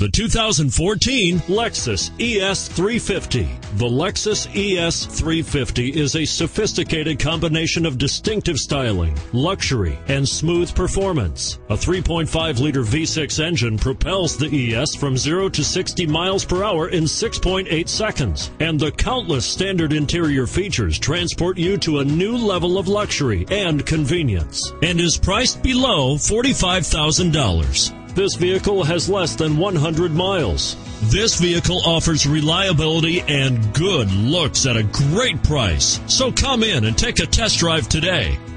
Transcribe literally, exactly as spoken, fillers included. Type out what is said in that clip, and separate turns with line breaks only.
The two thousand fourteen Lexus E S three fifty. The Lexus E S three fifty is a sophisticated combination of distinctive styling, luxury, and smooth performance. A three point five liter V six engine propels the E S from zero to sixty miles per hour in six point eight seconds, and the countless standard interior features transport you to a new level of luxury and convenience, and is priced below forty-five thousand dollars. This vehicle has less than one hundred miles. This vehicle offers reliability and good looks at a great price. So come in and take a test drive today.